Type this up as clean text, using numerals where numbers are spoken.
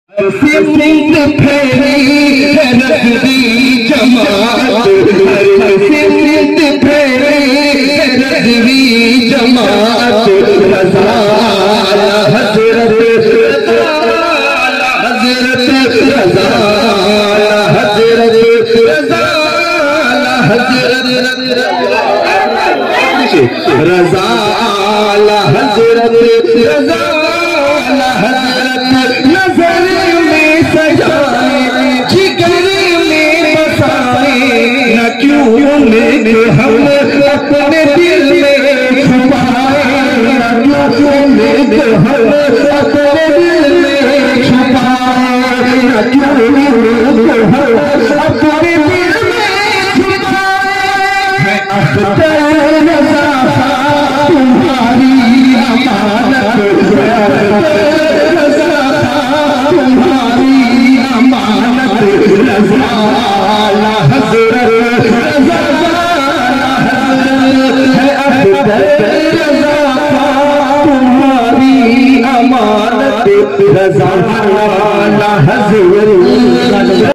सिंध फेरी रज़वी जमात, सिंध फेरी रज़वी जमात, रज़ा हज़रत रज़ा हज़रत रज़ा हज़रत नज़र में सजाए जिगर में बसाए, न क्यों लेके हम अपने दिल में छुपाए, न क्यों लेके हम अपने दिल में छुपाए, न क्यों लेके हम अपने दिल में छुपाए। है अख्तर रज़ा तुम्हारी अमानत, तुम्हारी अमानत रज़ा हज़रत।